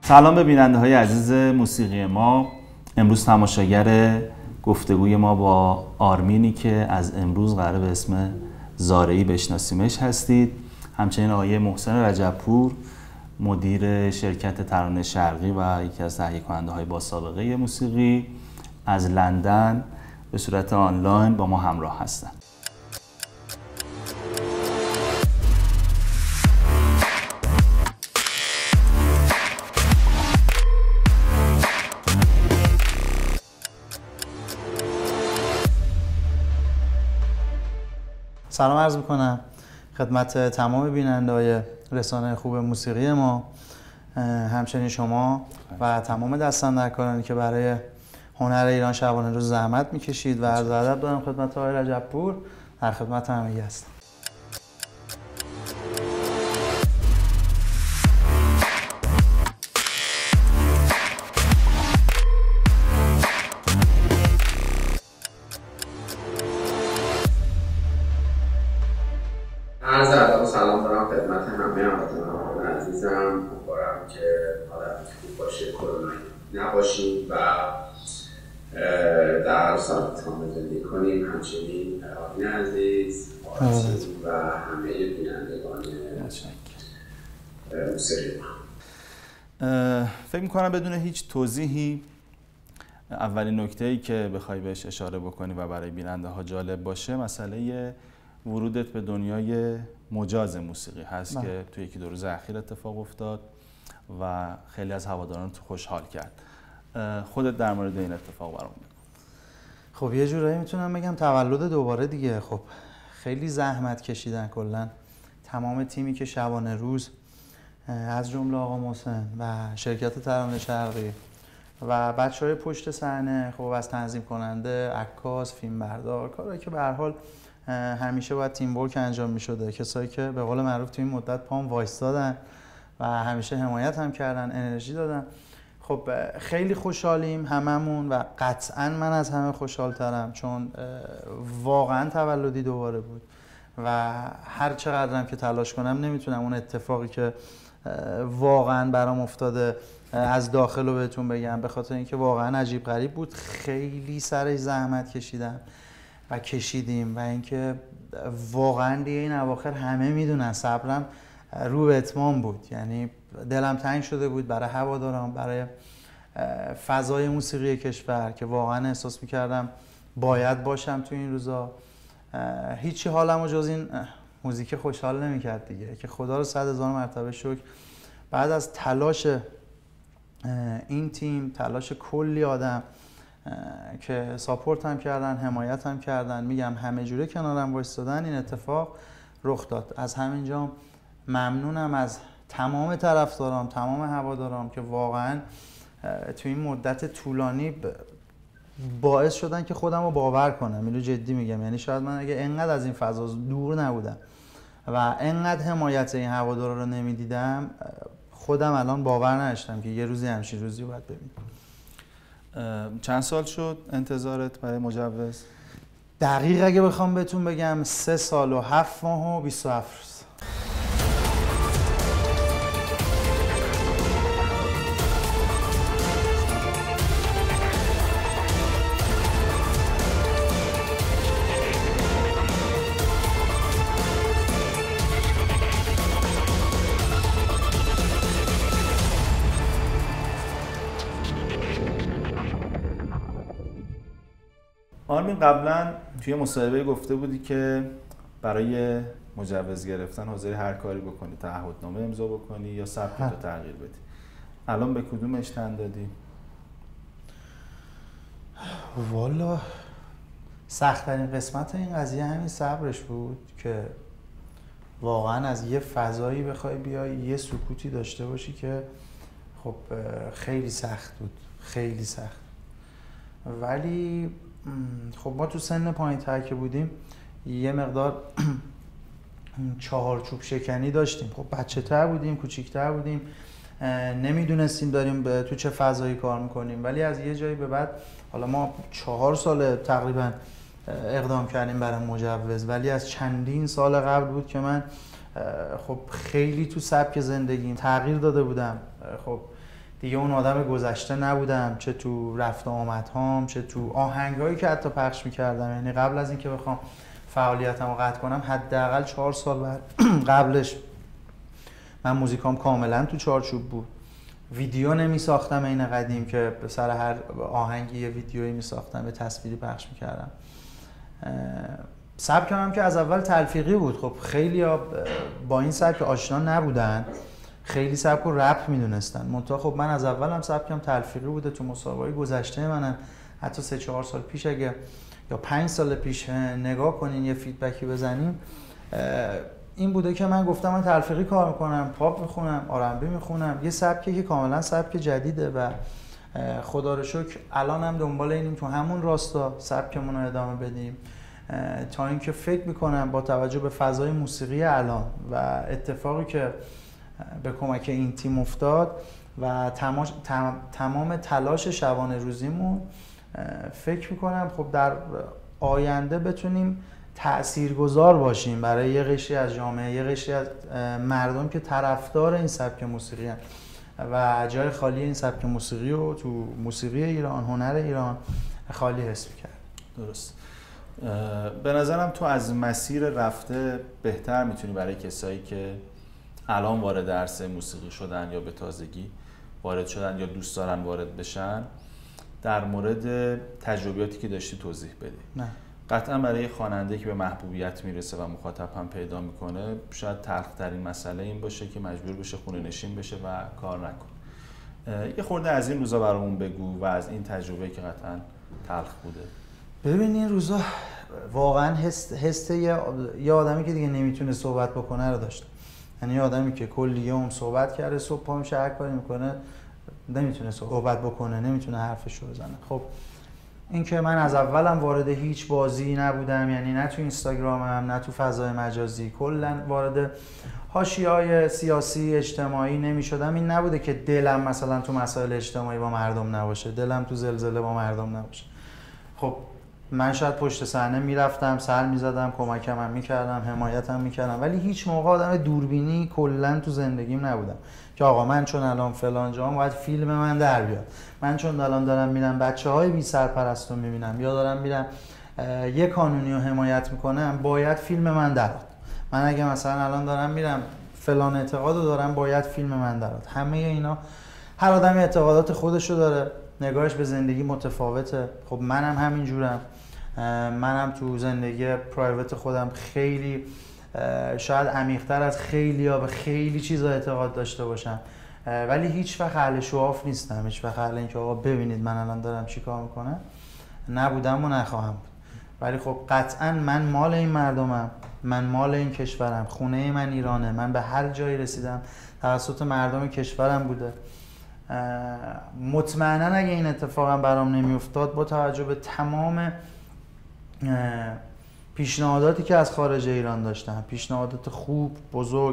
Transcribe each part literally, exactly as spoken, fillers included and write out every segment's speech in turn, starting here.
سلام به بیننده های عزیز موسیقی ما. امروز تماشاگر گفتگوی ما با آرمینی که از امروز قراره به اسم زارعی بشناسیمش هستید. همچنین آقای محسن رجبپور، مدیر شرکت ترانه شرقی و یکی از تهیه کننده های با سابقه موسیقی از لندن به صورت آنلاین با ما همراه هستند. سلام عرض میکنم خدمت تمام بیننده‌های رسانه خوب موسیقی ما، همچنین شما و تمام دستاندرکارانی که برای هنر ایران شبانه روز زحمت میکشید و عرض ادب دارم خدمت آقای رجبپور. در خدمت همگی هستم. عرض ادب و سلام دارم خدمت همه هموطنان عزیزم. امیدوارم که حالت خوب باشه، کرونا نباشیم و در سلامت زندگی کنیم. همچنین آرمین عزیز و همه بینندگان موسیقی ما. فکر میکنم بدون هیچ توضیحی اولین نکته‌ای که بخوای بهش اشاره بکنی و برای بیننده ها جالب باشه مسئله ورودت به دنیای مجاز موسیقی هست نه. که توی یکی دو روز اخیر اتفاق افتاد و خیلی از هواداران تو خوشحال کرد. خودت در مورد این اتفاق برام بگو. خب یه جورایی میتونم بگم تولد دوباره دیگه. خب خیلی زحمت کشیدن کلا تمام تیمی که شبانه روز از جمله آقا محسن و شرکت ترانه شرقی و بچهای پشت صحنه، خب از تنظیم کننده، عکاس، فیلمبردار، کارهایی که به هر حال همیشه باید تیم ورک انجام می‌شده، کسایی که به قول معروف تو این مدت پام وایستادن و همیشه حمایت هم کردن، انرژی دادن. خب خیلی خوشحالیم هممون و قطعاً من از همه خوشحال‌ترم چون واقعاً تولدی دوباره بود و هر چقدرم که تلاش کنم نمیتونم اون اتفاقی که واقعاً برام افتاده از داخل رو بهتون بگم، به خاطر اینکه واقعاً عجیب غریب بود. خیلی سرش زحمت کشیدم و کشیدیم و اینکه واقعا دیگه این اواخر همه میدونن صبرم رو به اتمام بود. یعنی دلم تنگ شده بود برای هواداران، برای فضای موسیقی کشور که واقعا احساس میکردم باید باشم تو این روزا. هیچی حالمو جز این موزیک خوشحال نمیکرد دیگه، که خدا رو صد هزار مرتبه شکر بعد از تلاش این تیم، تلاش کلی آدم که ساپورت هم کردن، حمایت هم کردن، میگم همه جوره کنارم وایستادن، این اتفاق رخ داد. از همینجا ممنونم از تمام طرفدارام، تمام هوادارام که واقعا تو این مدت طولانی باعث شدن که خودم رو باور کنم. اینو جدی میگم، یعنی شاید من اگه انقدر از این فضا دور نبودم و انقدر حمایت این هوادارا رو نمیدیدم، خودم الان باور نداشتم که یه روزی همچین روزی رو باید ببینم. چند سال شد انتظارت برای مجوز؟ دقیق اگه بخوام بهتون بگم سه سال و هفت ماه و بیست و هفت روز. آرمین قبلا توی مصاحبه گفته بودی که برای مجوز گرفتن حاضری هر کاری بکنی، تعهدنامه امضا بکنی یا سبکتو تغییر بدی. الان به کدومش تن دادی؟ والا سخت‌ترین قسمت این قضیه همین صبرش بود که واقعا از یه فضایی بخوای بیای یه سکوتی داشته باشی که خب خیلی سخت بود، خیلی سخت. ولی خب ما تو سن پایین تر که بودیم یه مقدار چهارچوب شکنی داشتیم. خب بچه تر بودیم، کوچیک‌تر بودیم، نمیدونستیم داریم تو چه فضایی کار میکنیم. ولی از یه جایی به بعد، حالا ما چهار سال تقریبا اقدام کردیم برای مجوز، ولی از چندین سال قبل بود که من خب خیلی تو سبک زندگیم تغییر داده بودم. خب دیگه اون آدم گذشته نبودم، چه تو رفت و آمدهام، چه تو آهنگایی که حتی پخش میکردم. یعنی قبل از اینکه بخوام فعالیتم رو قطع کنم حداقل چهار سال بعد قبلش من موزیکام کاملا تو چارچوب بود. ویدیو نمی ساختم این قدیم که به سر هر آهنگی یه ویدیویی می ساختم، یه تصویری پخش می کردم. سبکم هم که از اول تلفیقی بود. خب خیلی با این سبک آشنا نبودن، خیلی سبک رو رپ می دونستن. منتها خب من از اول هم سبکم تلفیقی بوده. تو مسابقه گذشته منم حتی سه چهار سال پیش اگه یا پنج سال پیش نگاه کنین یه فیدبکی بزنیم، این بوده که من گفتم من تلفیقی کار میکنم، پاپ میخونم، آر ام بی میخونم، یه سبکی که کاملا سبک جدیده و خدا رو شکر الان هم دنبال اینیم تو همون راستا سبکمون رو ادامه بدیم، تا اینکه فکر میکنم با توجه به فضای موسیقی الان و اتفاقی که به کمک این تیم افتاد و تماش... تم... تمام تلاش شبانه روزیمون، فکر میکنم خب در آینده بتونیم تأثیرگذار باشیم برای یه قشری از جامعه، یه قشری از مردم که طرفدار این سبک موسیقی هستند و جای خالی این سبک موسیقی رو تو موسیقی ایران، هنر ایران خالی حس می‌کرد. درست. به نظرم تو از مسیر رفته بهتر میتونی برای کسایی که الان وارد عرصه موسیقی شدن یا به تازگی وارد شدن یا دوست دارن وارد بشن در مورد تجربیاتی که داشتی توضیح بدی. نه. قطعا برای خواننده که به محبوبیت میرسه و مخاطب هم پیدا میکنه شاید تلخ‌ترین مسئله این باشه که مجبور بشه خونه نشین بشه و کار نکنه. یه خورده از این روزا برامون بگو و از این تجربه که قطعا تلخ بوده. ببین این روزا واقعا حس حس یه یه آدمی که دیگه نمیتونه صحبت بکنه رو داشتم. یعنی یه آدمی که کلی یوم صحبت کرده، صبح پا میشه هر کاری میکنه نمیتونه صحبت بکنه، نمیتونه حرفش رو بزنه. خب این که من از اولم وارد هیچ بازی نبودم، یعنی نه تو اینستاگرامم نه تو فضای مجازی، کلا وارد حاشیه‌های سیاسی اجتماعی نمی‌شدم. این نبوده که دلم مثلا تو مسائل اجتماعی با مردم نباشه، دلم تو زلزله با مردم نباشه. خب من شاید پشت صحنه میرفتم، سر میزدم، کمکم هم میکردم، حمایتم میکردم، ولی هیچ موقع آدم دوربینی کلا تو زندگیم نبودم که آقا من چون الان فلان جام باید فیلم من در بیاد، من چون الان دارم میرم بچه‌های بی سرپرست رو میبینم یا دارم میرم یه کانونی رو حمایت میکنم باید فیلم من در بیاد. من اگه مثلا الان دارم میرم فلان اعتقاد رو دارم باید فیلم من در بیاد. همه اینا هر آدمی اعتقادات خودشو داره، نگاهش به زندگی متفاوته. خب منم همین جورم. منم تو زندگی پرایوت خودم خیلی شاید عمیق‌تر از خیلی‌ها به خیلی چیزا اعتقاد داشته باشم، ولی هیچ وقت اهل شواف نیستم، هیچ وقت اهل اینکه آقا ببینید من الان دارم چیکار میکنم نبودم و نخواهم بود. ولی خب قطعاً من مال این مردمم، من مال این کشورم، خونه من ایرانه، من به هر جایی رسیدم توسط مردم کشورم بوده. مطمئناً اگه این اتفاقم برام نمیافتاد با توجه به تمام پیشنهاداتی که از خارج ایران داشتم، پیشنهادات خوب، بزرگ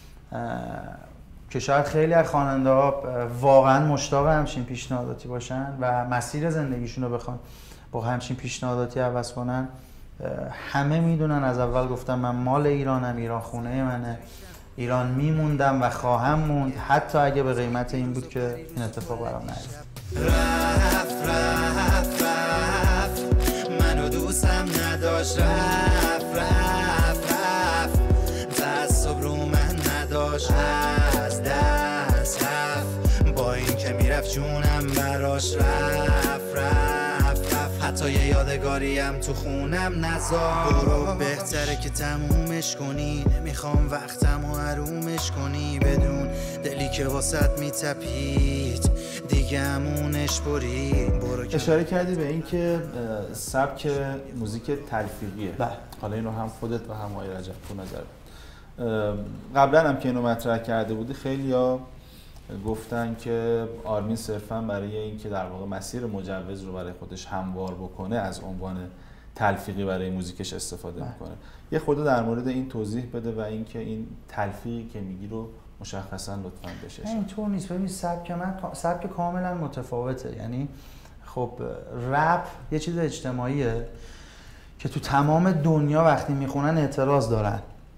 که شاید خیلی از خواننده ها واقعا مشتاق همچین پیشنهاداتی باشن و مسیر زندگیشون رو بخوان با همچین پیشنهاداتی عوض کنن، همه میدونن از اول گفتم من مال ایرانم، ایران خونه منه، ایران میموندم و خواهم موند، حتی اگه به قیمت این بود که این اتفاق برام نیفتاد. رفت رفت رفت منو دوستم نداشت، رفت رفت رفت تعصب رو من نداشت، از دست رفت با این که میرفت جونم براش، رفت رفت رفت حتی یه یادگاریم تو خونم نذار. برو بهتره که تمومش کنی، نمیخوام وقتم و حرومش کنی، بدون دلی که واسط میتپید دیگه همونش بری. اشاره کردی به این که سبک موزیک تلفیقیه. بله. حالا اینو هم خودت و هم آقای رجب تو نظر قبلا هم که اینو مطرح کرده بودی خیلیا گفتن که آرمین صرفا برای اینکه در واقع مسیر مجوز رو برای خودش هموار بکنه از عنوان تلفیقی برای موزیکش استفاده بله. میکنه. یه خورده در مورد این توضیح بده و اینکه این تلفیقی که میگی رو مشخصا لطفاً بشه. اینطور نیست. ببین سبک من سبک کاملا متفاوته. یعنی خب رپ یه چیز اجتماعیه که تو تمام دنیا وقتی میخونن اعتراض دارن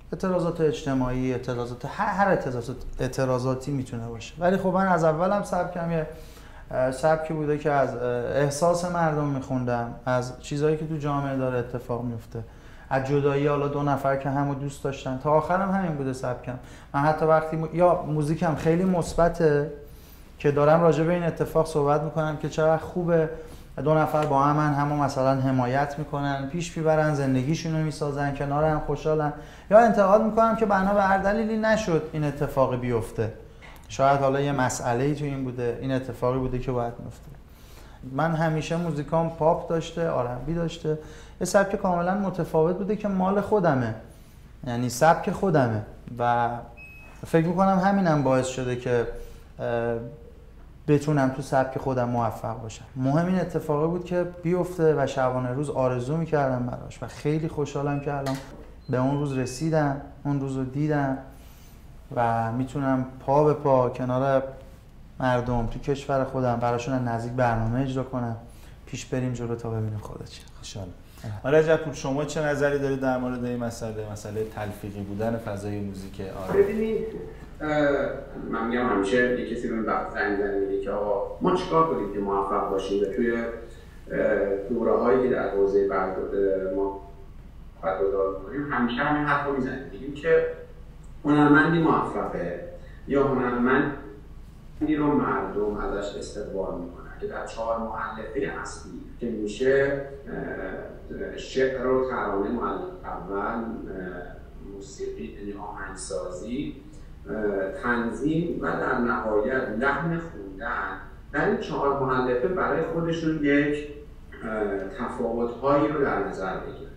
اعتراضات اجتماعی، اعتراضات هر هر اعتراضات اعتراضاتی میتونه باشه. ولی خب من از اولم سبکم یه سبکی بوده که از احساس مردم میخوندم، از چیزایی که تو جامعه داره اتفاق میفته، از جدایی حالا دو نفر که همو دوست داشتن، تا آخرم همین بوده سبکم. من حتی وقتی م... یا موزیکم خیلی مثبته که دارم راجع به این اتفاق صحبت میکنم که چقدر خوبه دو نفر با هم همو مثلا حمایت میکنن، پیش میبرن، زندگیشونو میسازن، کنار هم خوشحالن، یا انتقاد میکنم که بنا به هر دلیلی نشد این اتفاقی بیفته، شاید حالا یه مسئله‌ای تو این بوده، این اتفاقی بوده که باید میفته. من همیشه موزیکام پاپ داشته، آر ام بی داشته، یه سبک کاملا متفاوت بوده که مال خودمه، یعنی سبک خودمه و فکر میکنم همینم باعث شده که بتونم تو سبک خودم موفق باشم. مهم این اتفاقی بود که بیفته و شبانه روز آرزو میکردم براش و خیلی خوشحالم که الان به اون روز رسیدم، اون روز رو دیدم و میتونم پا به پا کنار مردم تو کشور خودم براشون از نزدیک برنامه اجرا کنم، پیش بریم جلو تا ببینیم خدا چیه. خوشحالم. حالا رجب شما چه نظری دارید در مورد این مسئله، مسئله تلفیقی بودن فضای موزیک آرمی؟ ببینید من میگم همیشه یک کسی به من وقت زنگ میزنه میگه که آقا ما چیکار کنیم که موفق باشیم، و توی دوره‌هایی که در حوزه برگزار ما برگزار می‌کنیم همیشه همین حرفو میزنیم، میگیم که هنرمندی موفقه یا هنرمندی رو مردم ازش استقبال میکنن که در چهار مؤلفه اصلی که میشه شعر و ترانه مؤلفه اول، موسیقی یعنی آهنگسازی، تنظیم و در نهایت لحن خوندن، در این چهار مؤلفه برای خودشون یک تفاوت‌هایی رو در نظر بگیرن.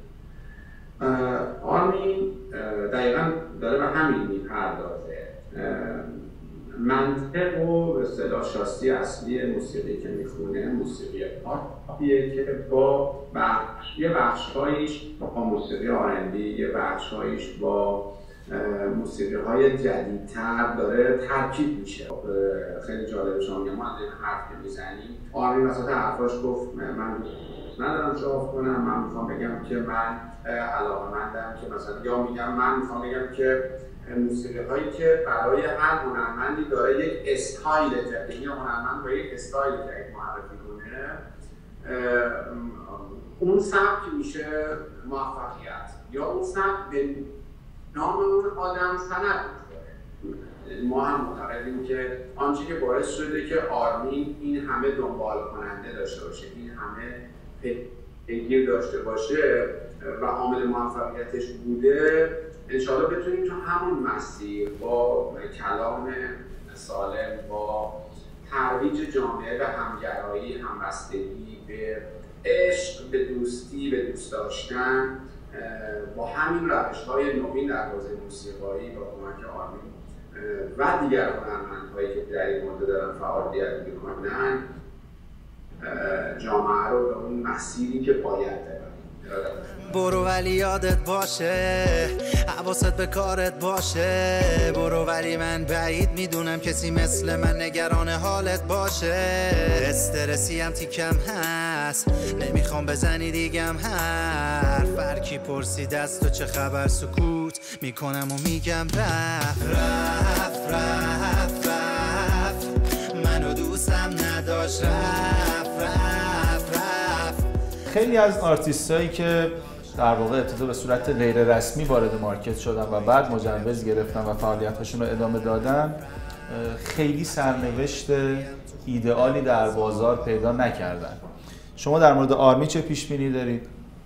آرمین دقیقاً داره به همین میپردازه. منطق و به اصطلاح شاسی اصلی موسیقی که میخونه موسیقی پاپیه که با بخش یه بخش‌هایش با موسیقی آر ام بی، یه بخش‌هایش با موسیقی های جدیدتر داره ترکیب میشه. خیلی جالب شما میگم ما از این حرف که میزنیم آرمین وسط حرفاش گفت من ندارم شاف کنم، من میخوام بگم که من علاقه‌مندم که مثلا، یا میگم من میخوام بگم که موسیقی هایی که برای هر هنرمندی داره یک استایل جدید، یا هنرمند با یک استایل جدید معرفی کنه، اون سبک میشه موفقیت، یا اون سبک به نام اون آدم سند می‌خوره. ما هم معتقدیم که آنچه که باعث شده که آرمین این همه دنبال کننده داشته باشه، این همه پیگیر داشته باشه و عامل موفقیتش بوده، انشاءالله بتونیم تو همون مسیر با کلام سالم، با ترویج جامعه به همگرایی، همبستگی، به عشق، به دوستی، به دوست داشتن، با همین روش‌های نوین در حوزه موسیقایی با کمک آرمین و دیگر هنرمندهایی که در این مورد دارن فعالیت می‌کنن جامعه رو به اون مسیری که باید ببریم. برو ولی یادت باشه، حواست به کارت باشه، برو ولی من بعید میدونم کسی مثل من نگران حالت باشه، استرسی هم تیکم هست، نمیخوام بزنی دیگم حرف، هر کی پرسید از تو چه خبر سکوت میکنم و میگم رفت رفت رفت رفت منو دوستم نداشت رفت رفت رفت. خیلی از آرتیستایی که در واقع ابتدا به صورت غیر رسمی وارد مارکت شدن و بعد مجوز گرفتن و فعالیتاشون رو ادامه دادن، خیلی سرنوشت ایدئالی در بازار پیدا نکردن. شما در مورد آرمی چه پیش بینی دارید؟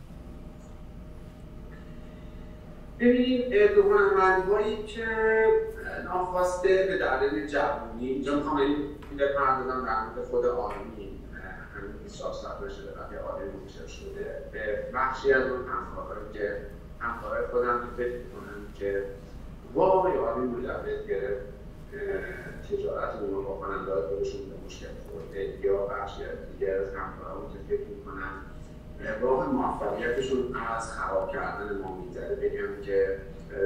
ببینید هنرمندهایی که ناخواسته به دلیل جوانی، اینجا میخوام این بپردازم در مورد خود آرمی، همین بیست و چهار سال شده وقتی آرمی منتشر شده، به بخشی از اون همکارهایی که همکارهای خودم فکر میکنن که وای آرمی مجوز گرفت، تجارت اون رو با کننده‌های خودشون به مشکل خورده، یا بخشی از دیگر از همکارهامون که فکر میکنن راه موفقیتشون از خراب کردن ما میگذره. بگم که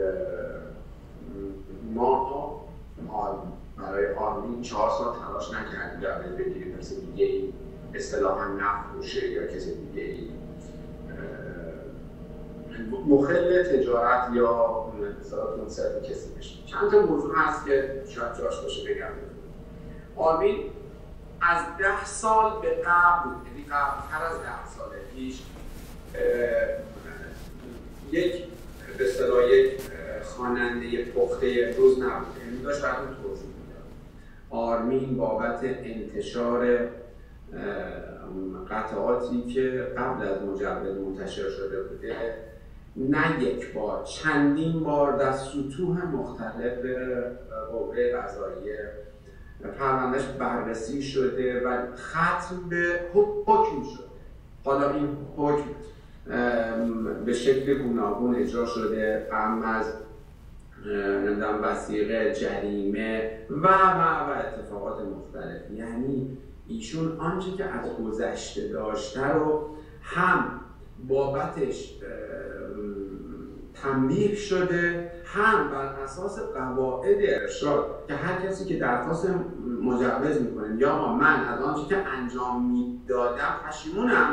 ما برای آرمین چهار سال تلاش نکردیم جواب بگیریم کسی دیگه ای اصطلاحاً نفروشه یا کسی دیگه ای مخل تجارت یا مثلا کنسرت کسی بشه. چند تا موضوع هست که شاید جاش باشه بگم. آرمین از ده سال به قبل، یعنی قبل‌تر از ده سال پیش یک به اصطلاح یک خواننده پخته امروز نبود. یعنی داشت براتون توضیح میدم. آرمین بابت انتشار قطعاتی که قبل از مجوز منتشر شده بوده نه یک بار، چندین بار در سطوح مختلف قوه قضاییه پروندهش بررسی شده و ختم به حکم شده. حالا این حکم به شکل گوناگون اجرا شده، هم از نمیدونم وثیقه، جریمه و و و اتفاقات مختلف. یعنی ایشون آنچه که از گذشته داشته رو هم بابتش تنبیه شده، هم بر اساس قواعد ارشاد که هر کسی که درخواست مجوز میکنه یا من از آنچه که انجام میدادم پشیمونم،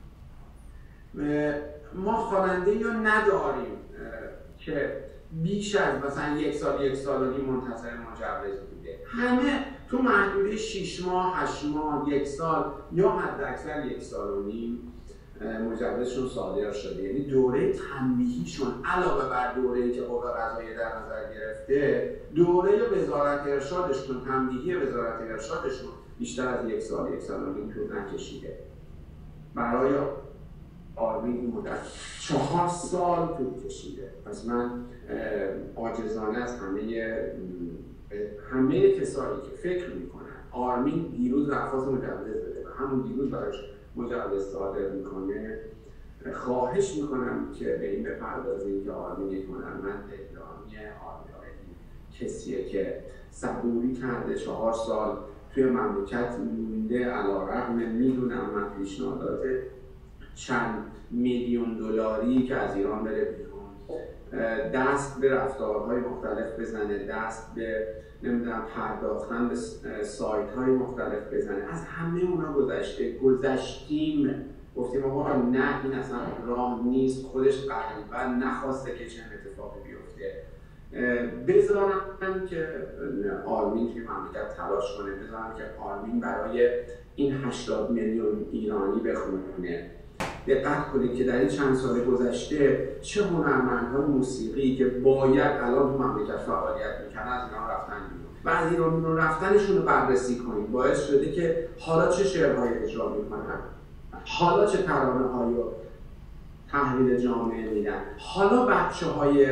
ما خواننده یا نداریم که بیش از مثلا یک سال یک سال و نیم منتظر مجوز بوده. همه تو محدوده شش ماه، هشت ماه، یک سال یا حد اکثر یک سال و نیم مجوزشون صادر شده. یعنی دوره تنبیهیشون علاوه بر دوره‌ای که قوه قضاییه در نظر گرفته، دوره وزارت ارشادشون، تنبیهی وزارت ارشادشون بیشتر از یک سال یک سال و نیم طول نکشیده. برای آرمین این مدت چهار سال طول کشیده. پس من عاجزانه از همه همه کسایی که فکر میکنن آرمین دیروز درخواست مجوز بده و همون دیروز براش مجوز صادر میکنه، خواهش میکنم که به این بپردازیم که آرمین یک هنرمند احترامی آرمین کسیه که صبوری کرده، چهار سال توی مملکت مونده، علیرغم میدونم من پیشنهادات چند میلیون دلاری که از ایران بره بیرون، دست به رفتارهای مختلف بزنه، دست به نمیدونم پرداختن به سایت های مختلف بزنه. از همه اونا گذشته، گذشتیم، گفتیم آقا نه این اصلا راه نیست، خودش قلبا نخواسته که چنین اتفاقی بیفته. بذارن که آرمین توی مملکت تلاش کنه، بذارن که آرمین برای این هشتاد میلیون ایرانی بخونه. دقت کنید که در این چند سال گذشته چه هنرمندهای موسیقی که باید الان تو مملکت فعالیت میکنن از ایران رفتن بیرون و از ایران رفتنشون رو بررسی کنید. باعث شده که حالا چه شعرهایی اجرا میکنن، حالا چه ترانه‌هایی رو تحویل جامعه میدن، حالا بچه‌های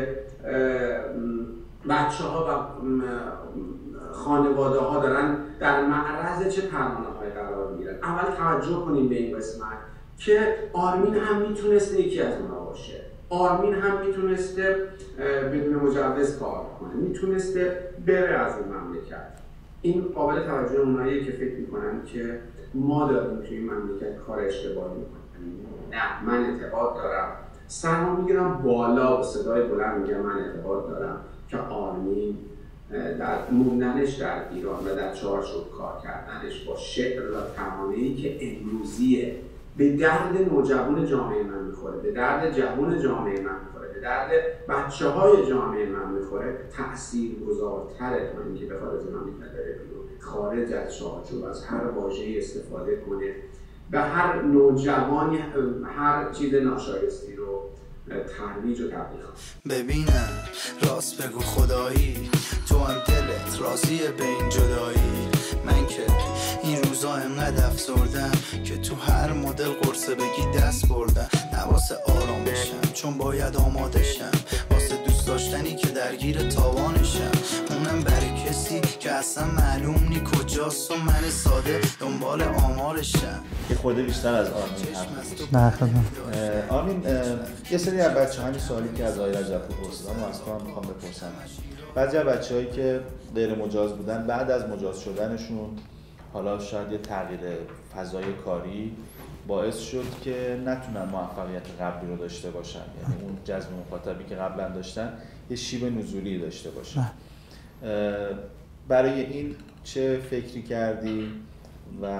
بچه‌ها و خانواده ها دارن در معرض چه ترانه‌هایی قرار میگیرن. اول توجه کنیم به این قسمت که آرمین هم میتونسته یکی از اونا باشه. آرمین هم میتونسته بدون مجوز کار کنه، میتونسته بره از این مملکت. این قابل توجه اوناییه که فکر میکنن که ما داریم توی این مملکت کار اشتباهی میکنیم. نه، من اعتقاد دارم، سرما میگیرم بالا و صدای بلند میگم من اعتقاد دارم که آرمین در موندنش در ایران و در چارچوب کار کردنش با شعر و ترانه‌ای که امروزیه به درد نوجوان جامعه من میخوره، به درد جوان جامعه من میخوره، به درد بچه های جامعه من میخوره، تأثیر گذارتره تا اینکه بخواد از مملکت بره بیرون، خارج از چارچوب از هر واژه‌ای استفاده کنه، به هر نوجوانی هر چیز ناشایستی رو ترویج و تبلیغ. ببینم راست بگو خدایی، تو هم دلت راضیه به این جدایی؟ من که این روزا انقدر افسردم که تو هر مدل قرصه بگی دست بردم. نواسه آرام بشم چون باید آماده شم، واسه دوست داشتنی که درگیر تاوانشم، اونم برای کسی که اصلا معلوم نی کجاست و من ساده دنبال آمارشم. یه خورده بیشتر از آرمین هم نه خدمت آرمین، یه سری از بچه همین سوالی که از آقای رجبپور پرسیدم و از تو هم میخوام بپرسم. بعضی از بچه هایی که غیر مجاز بودن بعد از مجاز شدنشون حالا شاید یه تغییر فضای کاری باعث شد که نتونن موفقیت قبلی رو داشته باشن، یعنی اون جذب مخاطبی که قبلا داشتن یه شیب نزولی داشته باشن. برای این چه فکری کردی و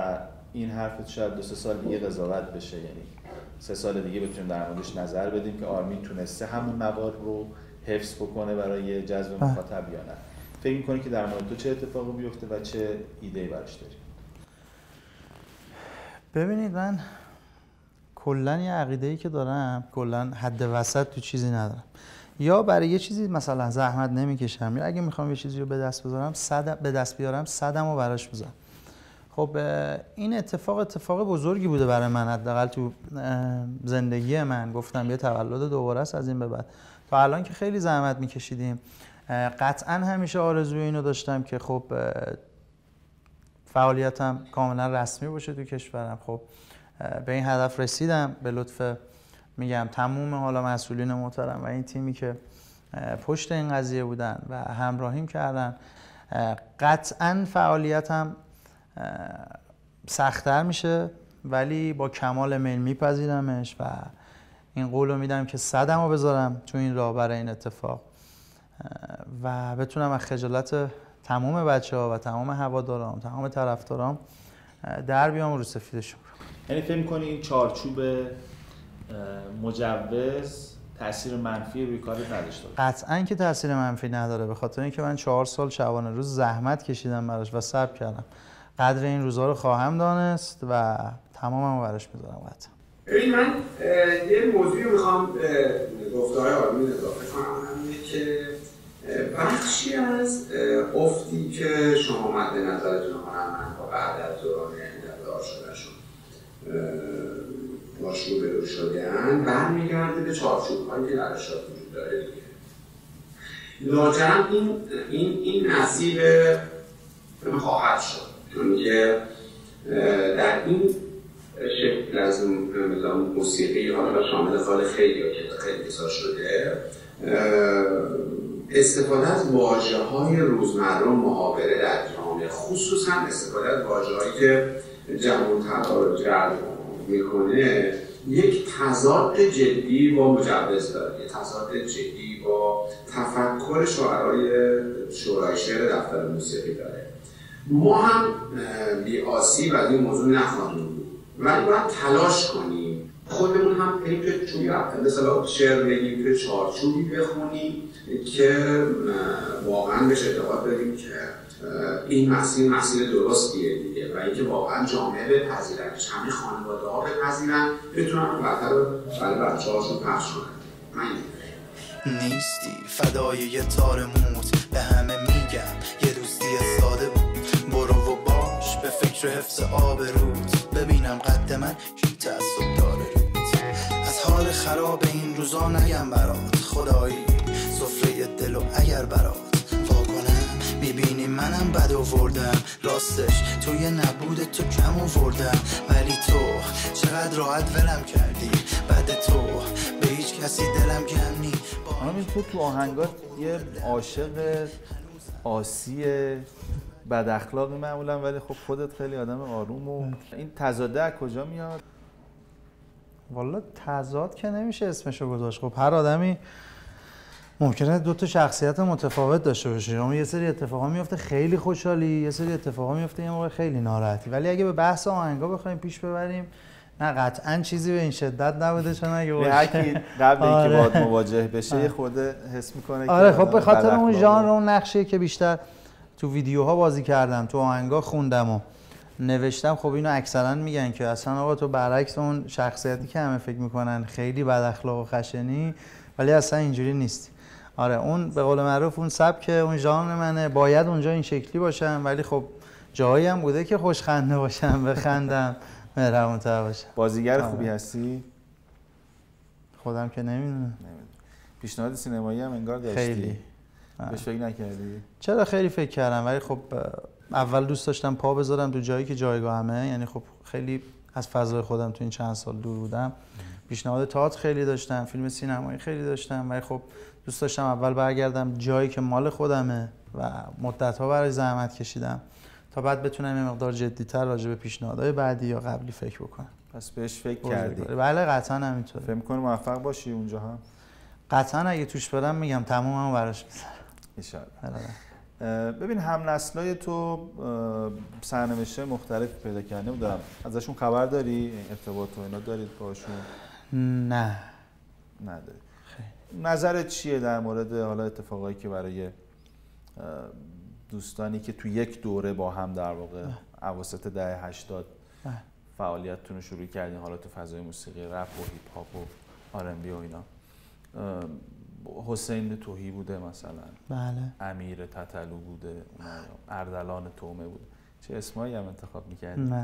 این حرفت شاید دو سه سال دیگه قضاوت بشه، یعنی سه سال دیگه بتونیم در موردش نظر بدیم که آرمین تونسته همون مواد رو حفظ بکنه برای جذب مخاطب یا نه. فکر می‌کنی که در مورد تو چه اتفاقی بیفته و چه ایده‌ای براش داری؟ ببینید من کلا یه عقیده‌ای که دارم، کلا حد وسط تو چیزی ندارم. یا برای یه چیزی مثلا زحمت نمیکشم، یا اگه میخوام یه چیزی رو به دست بذارم صد به دست بیارم صدمو براش میذارم. خب این اتفاق اتفاق بزرگی بوده برای من، حداقل تو زندگی من. گفتم یه تولد دوباره است از این به بعد. تا الان که خیلی زحمت میکشیدیم، قطعا همیشه آرزوی اینو داشتم که خب فعالیتم کاملا رسمی باشه تو کشورم. خب به این هدف رسیدم به لطف میگم تموم حالا مسئولین محترم و این تیمی که پشت این قضیه بودن و همراهیم کردن. قطعا فعالیتم سخت‌تر میشه، ولی با کمال میل میپذیرمش و این قولو میدم که صدمو بذارم تو این راه برای این اتفاق و بتونم از خجالت تمام بچه‌ها و تمام هوادارام، تمام طرفدارام در بیام رو سفیدشون. یعنی فکر می‌کنی این چارچوب مجوز تاثیر منفی روی کارت نداشته؟ قطعاً که تاثیر منفی نداره، به خاطر اینکه من چهار سال شبانه روز زحمت کشیدم براش و صبر کردم. قدر این روزا رو خواهم دانست و تماممو براش میذارم قطعا. ببین من یه موضوعی رو میخوام گفته‌های آرمین اضافه کنم، اینه که بخشی از افتی که شما مد نظرتون هنرمندها بعد از دوران انقلاب شدهشون باش روبرو شده‌اند برمیگرده به چارچوب‌هایی که در ارشاد وجود داره دیگه. لاجرم این این این نصیب خواهد شد، چون که در این شکل از موسیقی حالا شامل سال خیلی که خیلی بسیار شده، استفاده از واژه‌های روزمره و محاوره در جامعه، خصوصا استفاده از واژه‌هایی که جوان‌ترها رو جلب میکنه، یک تضاد جدی با مجوز داره، یک تضاد جدی با تفکر شاعرای شورای شعر دفتر موسیقی داره. ما هم بی آسیب از این موضوع نخواهیم بود، ولی باید تلاش کنیم خودمون هم بریم که چون مثلا شعر بگیم که چارچوبی بخونیم که واقعا بهش اعتقاد داریم که این مسیر مسیر درستیه دیگه و اینکه واقعا جامعه بپذیرنش، همه خانواده ها بپذیرن، بتونن اون قطعه رو برای بچه هاشون پخش کنن. من نیستی فدای یه تار موت، به همه میگم یه دوستی ساده بود، برو و باش به فکر حفظ آب رود، ببینم قد من کی تعصب داره رود، از حال خراب این روزا نگم برات، خدایی سفره دل و اگر برات واکنم، میبینی منم بد آوردم، راستش توی نبود تو کم آوردم، ولی تو چقدر راحت ولم کردی، بعد تو به هیچ کسی دلم گم نی. همین تو تو آهنگات یه عاشق آسی بد اخلاقی معمولا، ولی خب خودت خیلی آدم آروم و این تضاده از کجا میاد؟ والا تضاد که نمیشه اسمشو گذاشت. خب هر آدمی ممکنه دو تا شخصیت متفاوت داشته باشه. شما یه سری اتفاقا میفته خیلی خوشحالی، یه سری اتفاقا میفته یه موقع خیلی ناراحتی. ولی اگه به بحث آهنگا بخوایم پیش ببریم، نه قطعاً چیزی به این شدت نبوده، چون اگه باشه هر کی قبل آره. اینکه باهات مواجه بشه یه خورده حس میکنه که آره. خب به خاطر اون ژانر اون نقشی که بیشتر تو ویدیوها بازی کردم، تو آهنگا خوندم و نوشتم، خب اینو اکثرا میگن که اصلا آقا تو برعکس اون شخصیتی که همه فکر میکنن خیلی بد اخلاق و خشنی، ولی اصلا اینجوری نیستی. آره اون به قول معروف اون سبک اون ژانر منه، باید اونجا این شکلی باشم، ولی خب جایی هم بوده که خوشخنده باشم، بخندم، مهربون‌تر باشم. بازیگر خوبی هستی؟ خودم که نمیدونم. پیشنهاد سینمایی هم انگار داشتی. خیلی. بهش فکر نکردی؟ چرا خیلی فکر کردم، ولی خب اول دوست داشتم پا بذارم تو جایی که جایگاهمه، یعنی خب خیلی از فضای خودم تو این چند سال دور بودم. پیشنهاد تئاتر خیلی داشتم، فیلم سینمایی خیلی داشتم، ولی خب دوست داشتم اول برگردم جایی که مال خودمه و مدت‌ها برای زحمت کشیدم تا بعد بتونم یه مقدار جدی‌تر راجع به پیشنهادهای بعدی یا قبلی فکر بکنم. پس بهش فکر کردی؟ بله قطعا همینطوره. فکر می‌کنی موفق باشی اونجا هم؟ قطعا اگه توش برم میگم تماممو براش می‌ذارم. ان شاءالله. ببین هم نسلای تو سرنوشته مختلفی پیدا کرده دارم، ازشون خبر داری؟ ارتباط و اینا دارید باشون؟ نه نداری. نظرت چیه در مورد حالا اتفاقایی که برای دوستانی که تو یک دوره با هم در واقع اواسط دهه هشتاد فعالیتتون رو شروع کردین، حالا تو فضای موسیقی رپ و هیپ هاپ و آر ام بی و اینا، حسین توهی بوده مثلا، بله، امیر تتلو بوده، اردلان تومه بوده، چه اسمایی هم انتخاب می‌کردی؟ نه.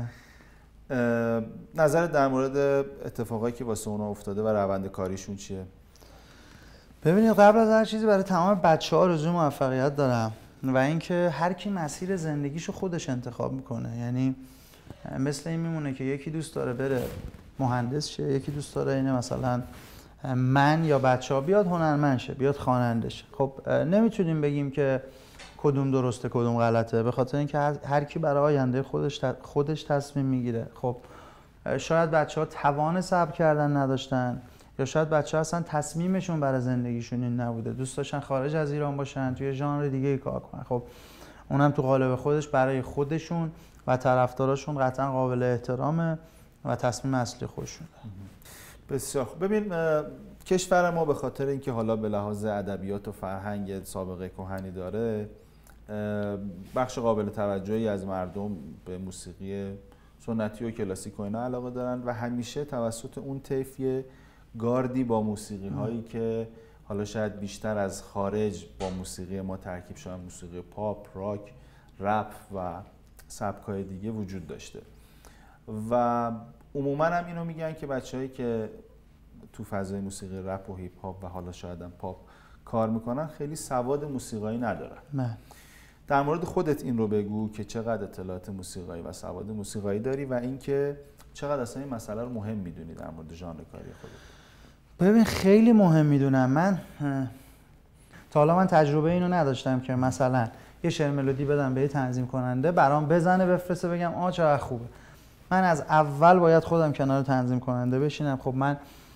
نظرت در مورد اتفاقایی که واسه اونا افتاده و روند کاریشون چیه؟ ببینید قبل از هر چیزی برای تمام بچه‌ها آرزوی موفقیت دارم و اینکه هر کی مسیر زندگیشو خودش انتخاب میکنه. یعنی مثل این میمونه که یکی دوست داره بره مهندس شه، یکی دوست داره اینه مثلا من یا بچه‌ها بیاد هنرمند شه، بیاد خواننده شه. خب نمیتونیم بگیم که کدوم درسته کدوم غلطه، به خاطر اینکه هر کی برای آینده خودش خودش تصمیم میگیره. خب شاید بچه‌ها توان صبر کردن نداشتن، یا شاید بچه‌ها اصلا تصمیمشون برای زندگیشون این نبوده، دوست داشتن خارج از ایران باشن، توی ژانر دیگه ای کار کنن. خب اونم تو قالب خودش برای خودشون و طرفداراشون قطعا قابل احترامه و تصمیم اصلی خودشونه. بسیار خوب. ببین کشور ما به خاطر اینکه حالا به لحاظ ادبیات و فرهنگ سابقه کهنی داره، بخش قابل توجهی از مردم به موسیقی سنتی و کلاسیک و اینا علاقه دارن و همیشه توسط اون طیف گاردی با موسیقی هایی که حالا شاید بیشتر از خارج با موسیقی ما ترکیب شدن، موسیقی پاپ، راک، رپ و سبک‌های دیگه وجود داشته و عموما هم اینو میگن که بچه‌هایی که تو فضای موسیقی رپ و هیپ هاپ و حالا شاید هم پاپ کار میکنن خیلی سواد موسیقایی ندارن. نه. در مورد خودت این رو بگو که چقدر اطلاعات موسیقایی و سواد موسیقایی داری و اینکه چقدر اصلا این مسئله رو مهم میدونی در مورد ژانر کاری خودت. ببین خیلی مهم میدونم. من تا حالا من تجربه اینو نداشتم که مثلا یه شعر ملودی بدم به یه تنظیم کننده برام بزنه بفرسته بگم آ چقدر خوبه. من از اول باید خودم کنار تنظیم کننده بشینم. خب من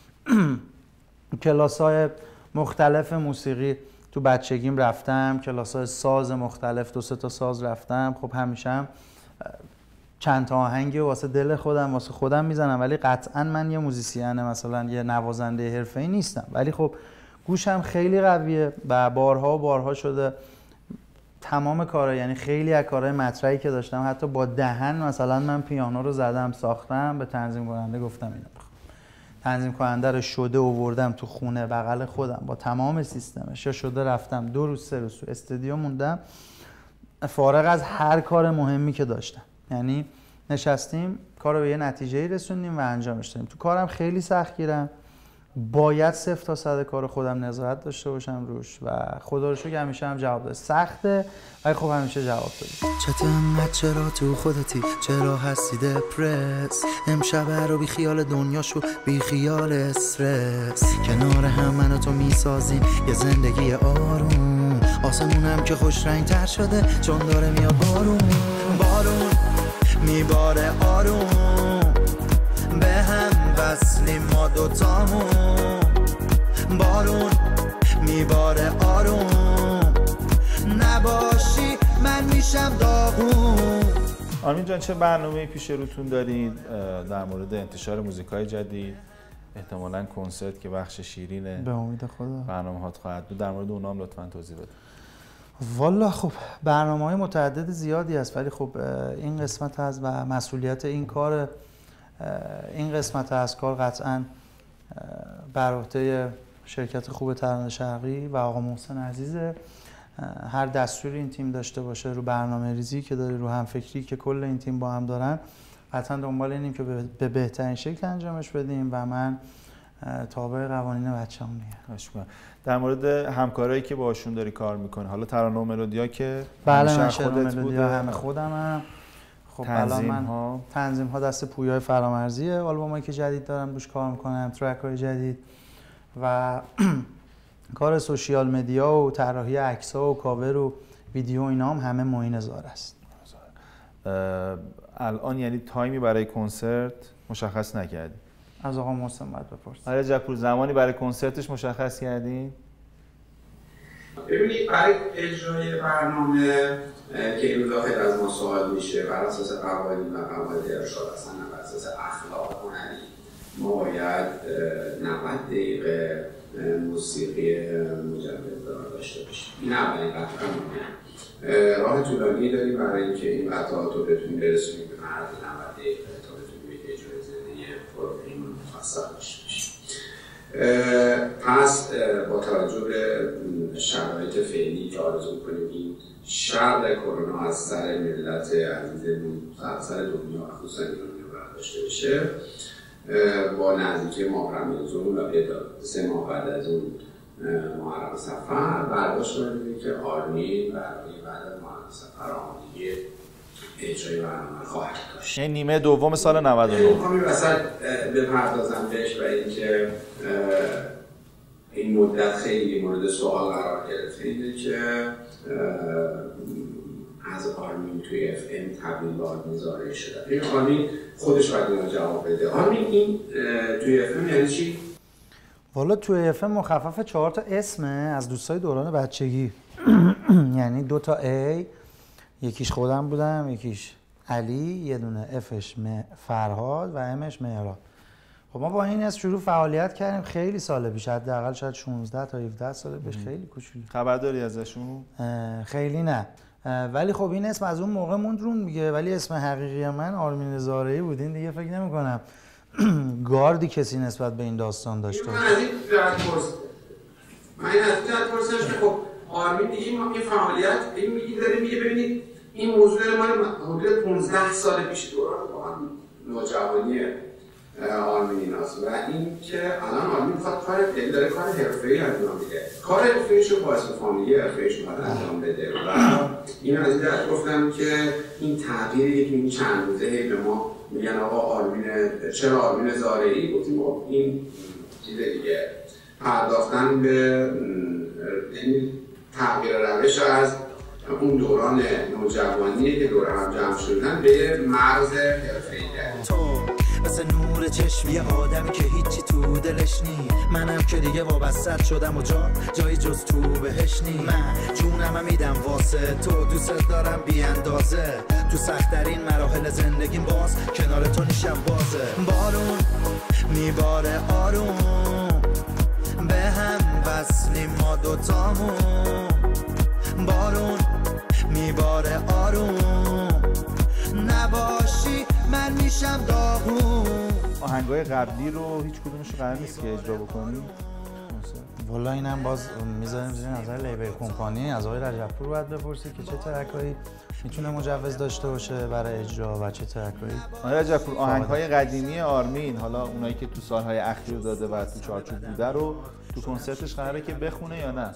کلاس‌های مختلف موسیقی تو بچگیم رفتم، کلاس‌های ساز مختلف، دو سه تا ساز رفتم. خب همیشه هم چند تا آهنگی واسه دل خودم واسه خودم میزنم، ولی قطعا من یه موزیسین مثلا یه نوازنده حرفه‌ای نیستم، ولی خب گوشم خیلی قویه و بارها و بارها شده تمام کارا، یعنی خیلی از کارهای مطرحی که داشتم حتی با دهن مثلا من پیانو رو زدم ساختم، به تنظیم کننده گفتم اینو بخوام، تنظیم کننده رو شده آوردم تو خونه بغل خودم با تمام سیستمش، یا شده رفتم دو روز سه روز تو استودیو موندم فارغ از هر کار مهمی که داشتم. یعنی نشستیم کار رو به یه نتیجه‌ای رسوندیم و انجامش دادیم. تو کارم خیلی سختگیرم، باید صفر تا صد کار خودم نظارت داشته باشم روش و خدا رو شکر همیشه هم جواب داد. سخته ولی خب همیشه جواب داد. چطور چرا تو خودتی، چرا هستی دپرس، امشب رو بی خیال دنیاشو بی خیال استرس، کنار هم من و تو میسازیم یه زندگی آروم، آسمونم که خوش رنگ تر شده چون داره میاد بارون، بارون میباره آروم، به هم وصلیم ما دوتامون، بارون میباره آروم، نباشی من میشم داغون. آرمین جان چه برنامه‌ای پیش روتون دارید در مورد انتشار موزیکای جدید؟ احتمالاً کنسرت که بخش شیرینه، به امید خدا برنامه‌هات خواهد بود، در مورد اونها هم لطفاً توضیح بده. والا خب برنامه‌های متعدد زیادی هست، ولی خب این قسمت از و مسئولیت این کار این قسمت از کار قطعاً بر عهده شرکت خوب ترانه شرقی و آقا محسن عزیزه. هر دستوری این تیم داشته باشه رو برنامه ریزی که داره، رو همفکری که کل این تیم با هم دارن، قطعاً دنبال اینیم که به بهترین شکل انجامش بدیم و من تابع قوانین بچه‌ام میگم. در مورد همکارایی که باشون داری کار میکنی، حالا ترانه و ملودیا که بله من خودت بوده، همه خودمم. خب الان من ها تنظیم ها دست پویای فرامرزیه، آلبومایی که جدید دارم روش کار میکنم، ترک های جدید و کار سوشیال مدیا و طراحی عکس‌ها و کاور و ویدیو اینا هم همه معین زار است. الان یعنی تایمی برای کنسرت مشخص نکردی؟ از آقا محسن باید بپرسید. آره جپور زمانی برای کنسرتش مشخص کردین؟ ببینید برای اجرای برنامه که این داخل از ما سوال میشه بر اساس قواعد و قواعد ارشاد اصلا بر اساس اخلاق هنری ما باید نود دقیقه موسیقی مجوزدار داشته باشیم. این اولین قطعه. راه طولانی داریم برای اینکه این قطعات رو بتونیم برسونیم به مرحله نود دقیقه تا بتونیم یک اجرای زنده پروگرام مفصل داشته باشیم. پس با توجه به شرایط فعلی که آرزو می‌کنیم این شر کرونا از سر ملت عزیزمون از سر دنیا و خصوصا ایران برداشته بشه، با نزدیکی ماه رمضان و سه ماه بعد از اون محرم صفر برداشت کنیم که آرمین برای بعد از محرم صفر آمادگی اجرای برنامه خواهد داشت. این نیمه دوم سال نود و نه. میخوام این وسط بپردازم بهش و اینکه این مدت خیلی مورد سوال قرار گرفته اینه که از آرمین توی اف ام تبدیل به آرمین زارعی شده. این آرمین خودش باید اینو جواب بده. آرمین این توی اف ام یعنی چی؟ والا توی اف ام مخفف چهار تا اسمه از دوستای دوران بچگی. یعنی دو تا A، یکیش خودم بودم، یکیش علی، یه دونه افش فرهاد و امش مهراد. خب ما با این اسم شروع فعالیت کردیم خیلی سال پیش، حداقل شاید شانزده تا هفده سال پیش. خیلی کوچولو. خبر داری ازشون؟ خیلی نه. ولی خب این اسم از اون موقع موند رون میگه، ولی اسم حقیقی من آرمین زارعی بود. این دیگه فکر نمی کنم گاردی کسی نسبت به این داستان داشته. من از این جهت پرسیدم. من از این جهت پرسیدم که خب آرمین دیگه ما این فعالیت این میگه داره میگه ببینید این موضوع مال حدود پانزده سال پیش دوران واقعا نوجوانی آرمین ایناست و این که الان آرمین میخواد کار داره کار حرفه‌ای انجام میده. کار حرفه‌ایشو با اسم فامیلی حرفه‌ایش میخواد انجام بده و این از این جهت گفتم که این تغییری که این چند روزه به ما میگن آقا آرمین چرا آرمین زارعی گفتیم این چیز دیگه پرداختن به یعنی تغییر روش از اون دوران نوجوانیه که دور هم جمع شدن به مرز حرفه‌ای. تو مثل نور چشم یه آدمی که هیچی تو دلش نی، منم که دیگه وابسته شدم و جا جایی جز تو بهش نی. من جونم میدم واسه تو، دوست دارم بی اندازه، تو سخت‌ترین مراحل زندگیم باز کنار تو نیشم بازه. بارون میباره آروم به هم وصلیم ما دوتامون، بارون میباره آروم نباشی من میشم داغون. آهنگای قبلی رو هیچ کدومش قرار نیست که اجرا بکنی؟ والا اینم باز میذاریم زیر نظر لیبل کمپانی. از آقای رجبپور باید بپرسید که چه ترکایی میتونه مجوز داشته باشه برای اجرا و چه ترکایی. آقای رجبپور آهنگ‌های قدیمی آرمین، حالا اونایی که تو سالهای اخیر داده و تو چارچوب بوده رو تو کنسرتش قراره که بخونه یا نه؟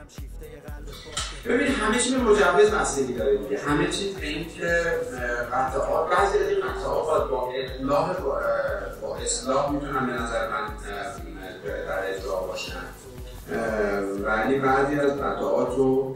ببینید همه چیز به مجوز بستگی داره دیگه. همه چیز به این که قطعات بعضی از این قطعات با اصلاح با اصلاح میتونن به نظر من در اجرا باشن، ولی بعضی از قطعات رو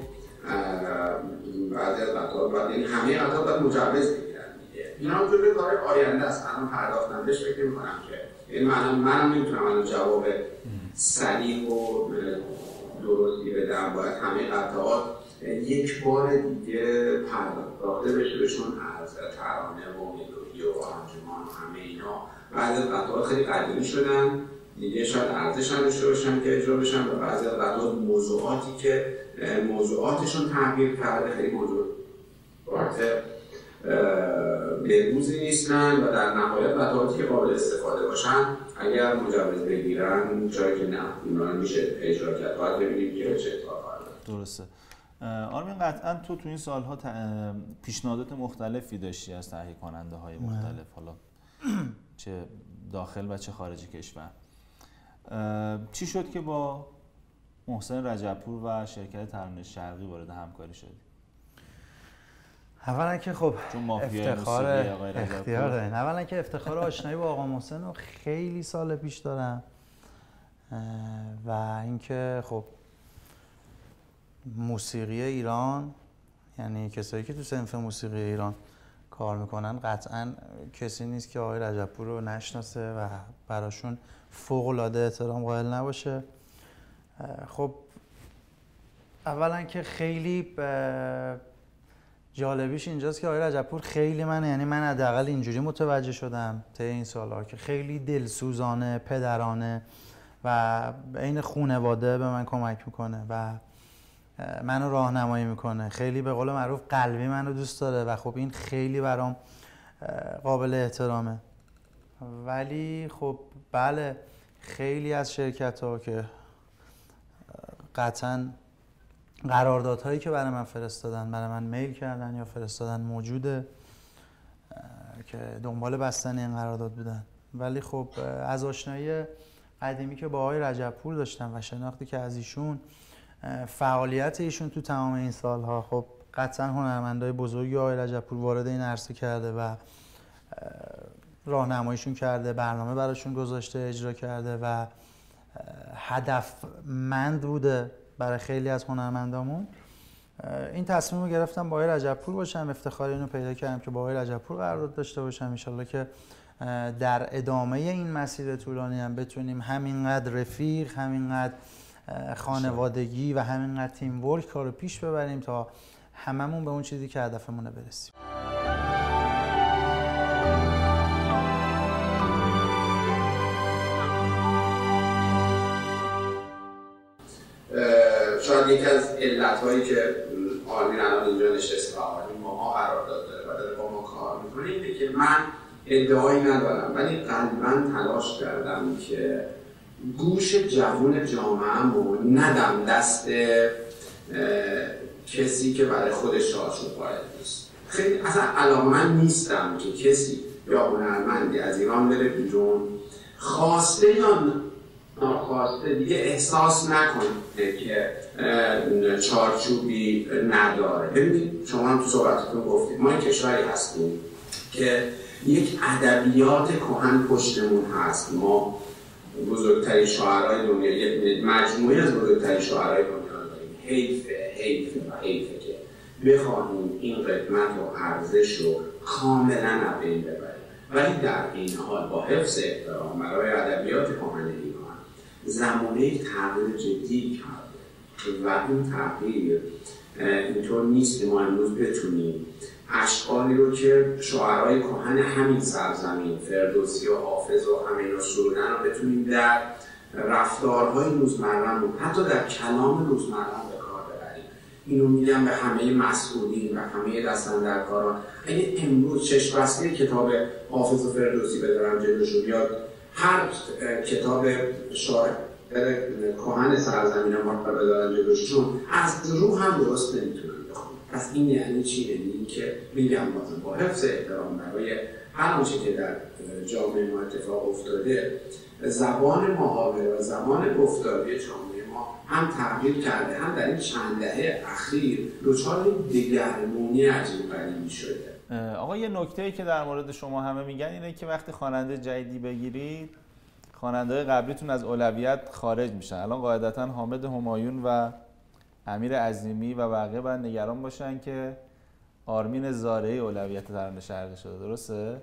بعضی از قطعات باید یعنی همه قطعات باید مجوز بگیرن دیگه. اینا هم جزء کار آینده است. الان پرداختم بهش فکر می‌کنم که این منم منم نمیتونم الان جواب سریع و درستی بدم. باید همه قطعات یک بار دیگه پرداخته بشه بهشون از ترانه و ملودی و آرانجمان و همه اینا. بعضی از قطعات خیلی قدیمی شدن دیگه، شاید ارزش نداشته باشن که اجرا بشن، و بعضی از قطعات موضوعاتی که موضوعاتشون تغییر کرده خیلی موضوعات به‌روزی نیستن و در نهایت قطعاتی که قابل استفاده باشن اگر مجوز بگیرن جایی که نه اونا میشه اجرا کرد. باید ببینیم که چه اتفاقی. درسته. آرمین قطعا تو تو این سالها پیشنهادات مختلفی داشتی از تهیه کننده های مختلف، حالا چه داخل و چه خارج کشور. چی شد که با محسن رجبپور و شرکت ترانه شرقی وارد همکاری شدی؟ اولا که خب افتخار اختیاره اولا که افتخار آشنایی با آقا محسن رو خیلی سال پیش دارم و اینکه خب موسیقی ایران، یعنی کسایی که تو صنف موسیقی ایران کار میکنن قطعا کسی نیست که آقای رجبپور رو نشناسه و براشون فوق العاده احترام قائل نباشه. خب اولا که خیلی جالبیش اینجاست که آقای رجبپور خیلی من یعنی من حداقل اینجوری متوجه شدم طی این سال‌ها که خیلی دلسوزانه، پدرانه و عین خانواده به من کمک میکنه و منو راهنمایی میکنه. خیلی به قول معروف قلبی منو دوست داره و خب این خیلی برام قابل احترامه. ولی خب بله خیلی از شرکت‌ها که قطعاً قراردادهایی که برای من فرستادن، برای من میل کردن یا فرستادن موجوده که دنبال بستن این قرارداد بودن. ولی خب از آشنایی قدیمی که با آقای رجبپور داشتم و شناختی که از ایشون، فعالیت ایشون تو تمام این سالها، خب قطعا هنرمندای بزرگی آقای رجبپور وارد این عرصه کرده و راهنماییشون کرده، برنامه براشون گذاشته، اجرا کرده و هدفمند بوده برای خیلی از هنرمندامون. این تصمیم رو گرفتم با آقای رجبپور باشم، افتخار اینو پیدا کردم که با آقای رجبپور قرارداد داشته باشم. انشالله که در ادامه این مسیر طولانی هم بتونیم همینقدر رفیق، همینقدر خانوادگی و همینقدر تیم ورک کارو پیش ببریم تا هممون به اون چیزی که هدفمونه برسیم. شاید یکی از علت‌هایی که آرمین الان اینجا نشسته و آرمین با ما قرارداد داره و داره با ما کار می‌کنه اینه که من ادعایی ندارم ولی قلباً تلاش کردم که گوش جوون جامعه‌مو ندم دست کسی که برای خودش شاد قائل نیست. خیلی اصلا علاقه‌مند نیستم که کسی یا هنرمندی از ایران بره بیرون خواسته یا ناخواسته دیگه احساس نکنه که چارچوبی نداره. ببینید شما هم تو صحبتتون گفتید ما این کشوری هستیم که یک ادبیات کهن پشتمون هست. ما بزرگترین شاعرای دنیا، یک مجموعه از بزرگترین شاعرای دنیا داریم. حیفه حیفه و حیفه که بخواهیم این قدمت و ارزش رو کاملا از بین ببریم. ولی در این حال با حفظ احترام برای ادبیات کهن ایران زمانه تغییر جدی کرده و این تغییر اینطور نیست که ما امروز بتونیم اشعاری رو که شاعرای کهن همین سرزمین فردوسی و حافظ و همه اینا سرودن رو بتونیم در رفتارهای روزمره‌مون حتی در کلام روزمره‌مون به کار ببریم. اینو میگم به همه مسئولین و همه دستاندرکاران. اگه امروز چشم بسته کتاب حافظ و فردوسی بدارم جلوشون بیاد، هر کتاب شاعر کهن سرزمین ما رو بدارن جلوشون، از روح هم درست نمیتونن بخونن. پس این یعنی چی؟ یعنی که میگم بازم با حفظ احترام برای هر آنچه که در جامعه ما اتفاق افتاده، زبان محاوره و زبان گفتاری جامعه ما هم تغییر کرده، هم در این چند دهه اخیر دچار دگرگونی عجیب غریبی شده. آقا یه نکته‌ای که در مورد شما همه میگن اینه که وقتی خواننده جدیدی بگیرید خواننده‌های قبلیتون از اولویت خارج میشن. الان قاعدتاً حامد همایون و امیر عظیمی و بقیه باید نگران باشن که آرمین زارعی اولویت ترانه شرقی شده. درسته؟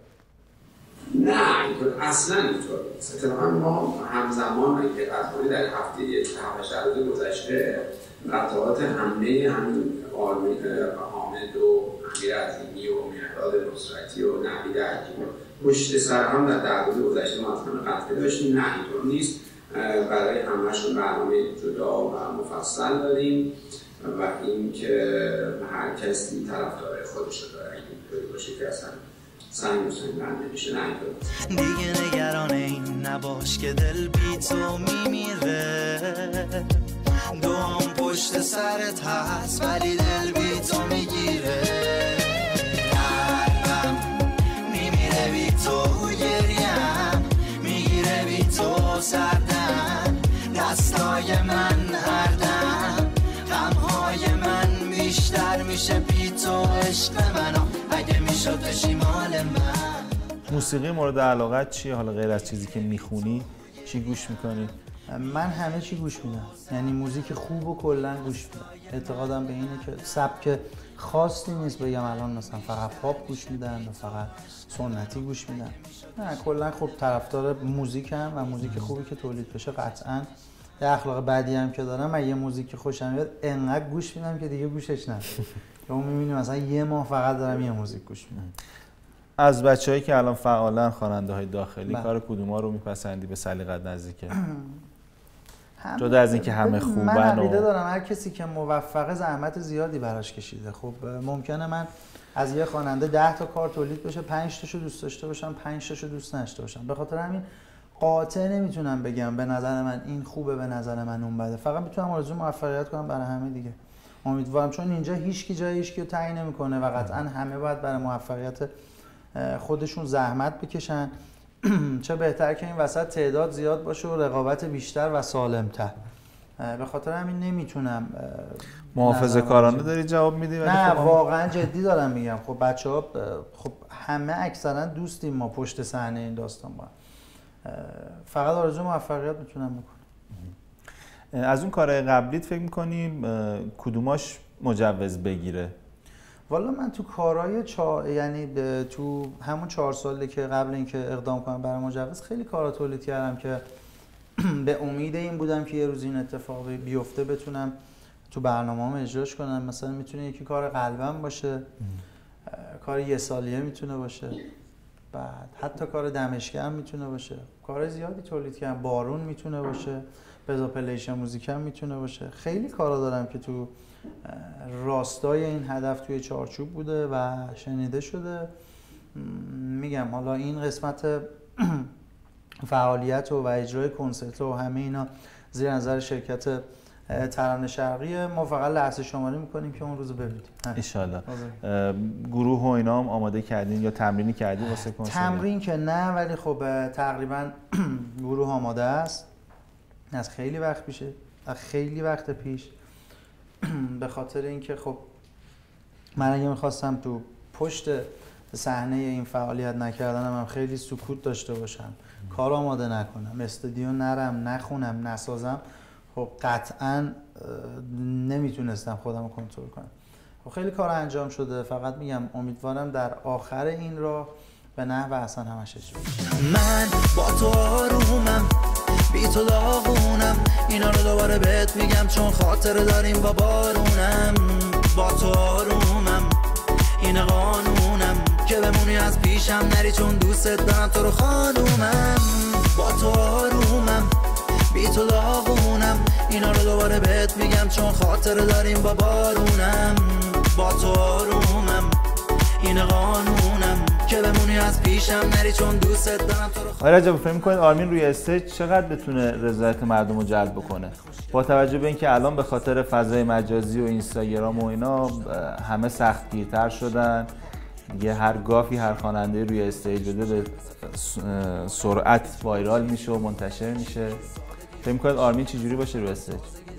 نه اینطور اصلا اینطور نیست. اتفاقا ما همزمان که قطعانی در هفته یک هفته روز گذشته قطعات همه همین آرمین حامد و امیر عظیمی و مهرداد نصرتی و نوید حکیم پشت سر هم در ده روز گذشته ما اصلا قطعه داشتیم. نه اینطور نیست. برای همه‌شون برنامه جدا و مفصل داریم و این که هر کسی طرفدار خودش رو داره. اینطوری باشه که اصلا سنگ و سنگ بند نمیشه. نه اینطور دیگه نگران این نباش که دل بی تو میمیره، دوام پشت سرت هست ولی دل بی تو میگیره. قلبم میمیره بی تو، گریم میگیره بی تو، سردم دستای من هردم، غمهای من بیشتر میشه بی تو، عشق منو اگه میشد بشی مال من. موسیقی مورد علاقت چیه؟ حالا غیر از چیزی که میخونی چی گوش میکنی؟ من همه چی گوش میدم، یعنی موزیک خوب و کلا گوش میدم. اعتقادم به اینه که سبک خاصی نیست بگم الان مثلا فقط پاپ گوش میدم و فقط سنتی گوش میدم. نه کلا خب طرفدار موزیکم و موزیک خوبی که تولید بشه قطعاً یه اخلاق بدی هم که دارم، من یه موزیک خوشم میاد انقدر گوش میدم که دیگه گوشش ندارم. یا میبینی مثلا یه ماه فقط دارم یه موزیک گوش میدم. از بچه‌هایی که الان فعالن خواننده‌های داخلی بله. کار کدوما رو میپسندی به سلیقت نزدیکه؟ جدا از اینکه همه خوبن من عقیده و... دارم هر کسی که موفقه زحمت زیادی براش کشیده. خب ممکنه من از یه خواننده ده تا کار تولید بشه، پنج تاشو دوست داشته باشم، پنج تاشو دوست نداشته باشم. به خاطر همین قاطع نمیتونم بگم به نظر من این خوبه، به نظر من اون بده. فقط میتونم آرزوی موفقیت کنم برای همه دیگه. امیدوارم، چون اینجا هیچکی جای هیچکی رو تعیین نمیکنه و قطعا همه باید برای موفقیت خودشون زحمت بکشن. چه بهتر که این وسط تعداد زیاد باشه و رقابت بیشتر و سالم‌تر. به خاطر همین نمیتونم محافظه‌کارانه داری جواب میدی؟ نه واقعا جدی دارم میگم. خب بچه‌ها خب همه اکثرا دوستیم ما پشت صحنه این داستان با. فقط آرزو موفقیت میتونم بکنم. از اون کارهای قبلیت فکر می‌کنی کدوماش مجوز بگیره؟ والا من تو کارهای چا... یعنی تو همون چهار ساله که قبل اینکه اقدام کنم برای مجوز خیلی کارا تولید کردم که به امید این بودم که یه روز این اتفاقی بیفته بتونم تو برنامه‌ام اجراش کنم. مثلا میتونه یکی کار قلبم باشه، کار یه سالیه میتونه باشه، بعد حتی کار دمشقم میتونه باشه. کار زیادی تولید کردم، بارون میتونه باشه، بزا پلیشن موزیکم میتونه باشه. خیلی کارا دارم که تو راستای این هدف توی چارچوب بوده و شنیده شده. میگم حالا این قسمت فعالیت و, و اجرای کنسرت و همه اینا زیر نظر شرکت ترانه شرقیه. ما فقط لحظه شماری میکنیم که اون روزو ببینیم ان شاءالله. گروه و اینا هم آماده کردین یا تمرینی کردین واسه کنسرت؟ تمرین که نه، ولی خب تقریبا گروه آماده است از خیلی وقت پیشه، از خیلی وقت پیش. به خاطر اینکه خب من اگه میخواستم تو پشت صحنه این فعالیت نکردنم هم خیلی سکوت داشته باشم، کار آماده نکنم، استودیو نرم، نخونم، نسازم، خب قطعاً نمیتونستم خودم رو کنترل کنم. خب خیلی کار انجام شده. فقط میگم امیدوارم در آخر این راه به نحو احسن همش اجرا بشه. من با تو آرومم، بی تو داغونم، اینا رو دوباره بهت میگم چون خاطره داریم با بارونم. با تو آرومم، این قانونم که بمونی از پیشم نری چون دوست دارم تو رو خانومم. با تو آرومم، بی تو داغونم، اینا رو دوباره بهت میگم چون خاطره داریم با بارونم. با تو آرومم، این قانونم که بمونی از پیشم نری چون دوست دارم تو رو. آقای رجب فکر می‌کنید آرمین روی استیج چقدر بتونه رضایت مردم رو جلب بکنه؟ با توجه به اینکه الان به خاطر فضای مجازی و اینستاگرام و اینا همه سختگیرتر شدن، دیگه هر گافی هر خواننده روی استیج بده به سرعت وایرال میشه و منتشر میشه. فکر می‌کنید آرمین چجوری باشه روی استیج؟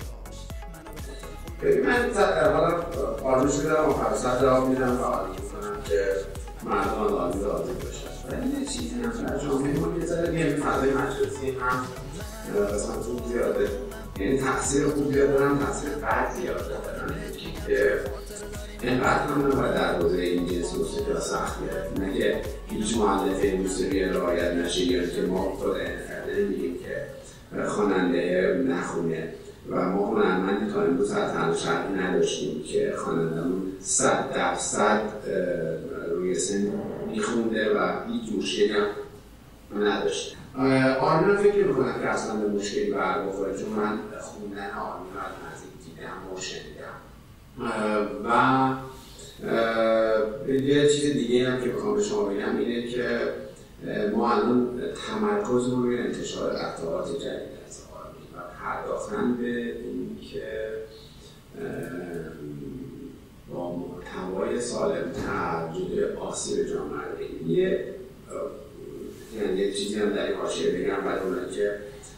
ببین من حالا آرمین شدم و فرصت جواب میدم و آرمین کنم که مردم آرمین راضی باشن. ولی یه چیزی هم در جامعه ما یه ذره میگم فضای مجازی هم مثلا خوب زیاده، یعنی تقصیر خوب زیاده دارم، تقصیر بد زیاده دارم که اینقدر هم نباید در حوزه این جنس موسیقی ها سخت گرفت. نه که هیچ مؤلفه موسیقی رعایت نشه یا که ما خود انتقاده نمیگیم که خواننده نخونه و ما هنرمندی تا امروز از تنها شرطی نداشتیم که خوانندمون صد درصد روی سن میخونده و هیچ مشکلی هم نداشته. آرمین رو فکر میکنم که اصلا به مشکلی برمیخوره، چون من خوندن آرمین رو از نزدیک دیدم و شنیدم. و یه چیز دیگه هم که بخوام به شما بگم اینه که ما الان تمرکزمون روی انتشار قطعات جدید از آرمین و پرداختن به این که با محتوای سالم‌تر جلوی آسیب جامعه بگیریم. یه یعنی یه چیزی هم در این حاشیه بگم برای اونایی که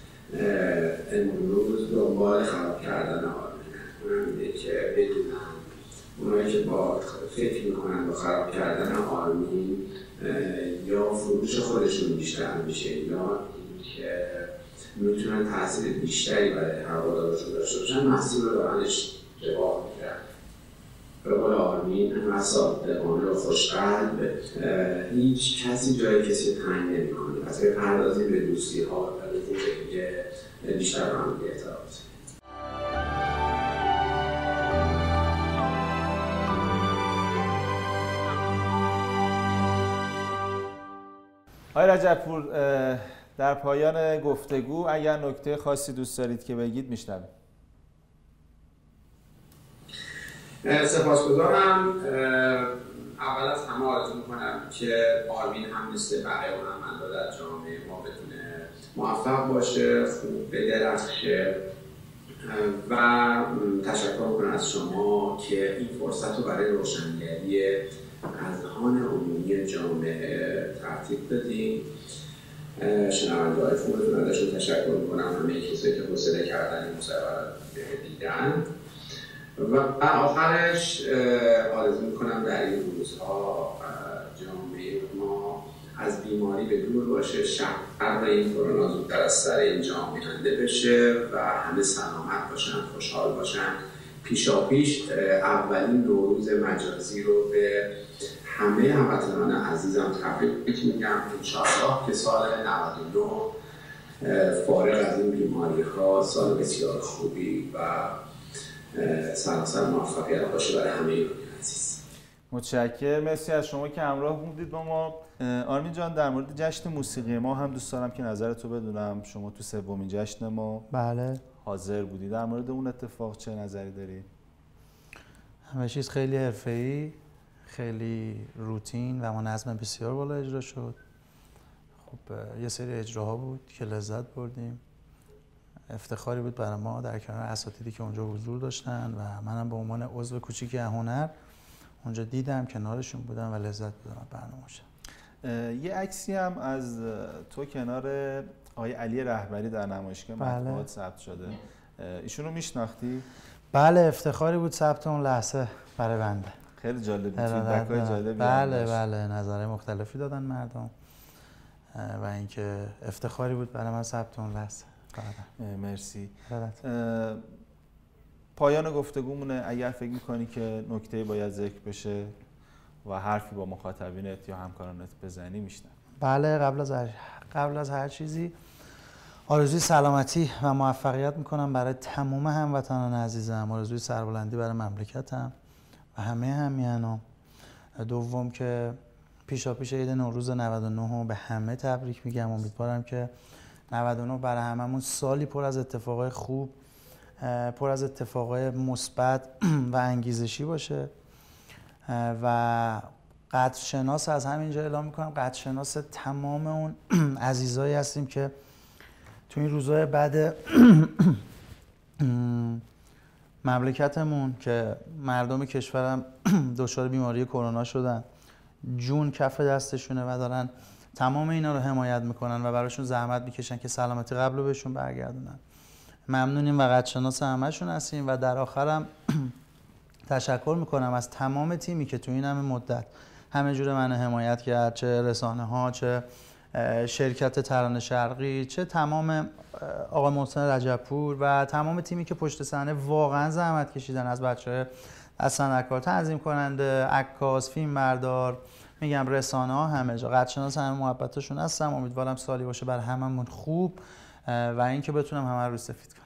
امروز دنبال خراب کردن آرمینن، اونم اینه که بدونن اونایی که با فکر میکنن با خراب کردن آرمین یا فروش خودشون بیشتر میشه یا اینکه میتونن تاثیر بیشتری برای هوادارشون داشته باشن، مسئول رو دارن اشتباه میکنن. به قول آرمین انقدر صادقانه و خوشقلب، هیچ کسی جای کسی رو تنگ نمیکنه. پس به پردازی به دوستی ها و به اینکه بیشتر رو هم احترام آقای رجب‌پور، در پایان گفتگو اگر نکته خاصی دوست دارید که بگید میشنویم. سپاسگزارم. اول از همه آرزو میکنم که آرمین هم مثل بقیه هنرمندا در جامعه ما بتونه موفق باشه، خوب بدرخشه و تشکر میکنم از شما که این فرصت رو برای روشنگری اذهان عمومی جامعه ترتیب دادیم. شنونده‌های خوبتون ازشون تشکر میکنم، همه کسایی که حوصله کردن این مصاحبه رو دیدن و آخرش آرزو میکنم در این روزها جامعه ما از بیماری به دور باشه، شر این کرونا زودتر از سر این جامعه کنده بشه و همه سلامت باشن، خوشحال باشن. پیشا پیش اولین نوروز مجازی رو به همه هموطنان عزیزم تبریک میگم. انشاءالله که سال نود و نه فارغ از این بیماری ها سال بسیار خوبی و سراسر موفقیت باشه برای همه ایرانی عزیز. متشکرم، مرسی از شما که همراه بودید با ما. آرمین جان، در مورد جشن موسیقی ما هم دوست دارم که نظرتو بدونم. شما تو سومین جشن ما بله حاضر بودی، در مورد اون اتفاق چه نظری داری؟ همه چیز خیلی حرفه‌ای، خیلی روتین و ما نظم بسیار بالا اجرا شد. خب یه سری اجراها بود که لذت بردیم. افتخاری بود برای ما در کنار اساتیدی که اونجا حضور داشتن و منم به عنوان عضو کوچیک هنر اونجا دیدم، کنارشون بودم و لذت بردم از برنامه‌شون. یه عکسی هم از تو کنار آقای علی رهبری در نمایشگاه مطبوعات ثبت شده. ایشونو میشناختی؟ بله، افتخاری بود ثبت اون لحظه برای بنده. خیلی جالب بود، فیدبک‌های جالبی. بله بله، نظرهای مختلفی دادن مردم و اینکه افتخاری بود برای من ثبت اون لحظه. مرسی. پایان گفتگومونه، اگر فکر میکنی که نکته باید ذکر بشه و حرفی با مخاطبینت یا همکارانت بزنی میشنم. بله، قبل از هر قبل از هر چیزی آرزوی سلامتی و موفقیت میکنم برای تمام هموطنان عزیزم، آرزوی سربلندی برای مملکتم و همه همیهنام. دوم که پیشا پیش عید نوروز نود و نه به همه تبریک میگم. امیدوارم که نود و نه برای هممون سالی پر از اتفاقای خوب، پر از اتفاقای مثبت و انگیزشی باشه و قدرشناس از همینجا اعلام میکنم، قدرشناس تمام اون عزیزایی هستیم که تو این روزهای بعد مملکتمون که مردم کشورم دچار بیماری کرونا شدن، جون کف دستشونه و دارن تمام اینا رو حمایت میکنن و براشون زحمت میکشن که سلامتی قبل رو بهشون برگردونن. ممنونیم و قدرشناس همه‌شون هستیم و در آخرم تشکر میکنم از تمام تیمی که تو این همه مدت همه جوره منو حمایت کرد، چه رسانه ها، چه شرکت ترانه شرقی، چه تمام آقای محسن رجب‌پور و تمام تیمی که پشت صحنه واقعا زحمت کشیدن، از بچه‌های از صنعتکار، تنظیم کننده، عکاس، فیلمبردار، میگم رسانه ها، همه جا قدرشناس همه محبتشون هستم. امیدوارم سالی باشه برای هممون خوب و اینکه بتونم همه رو سفید کنم.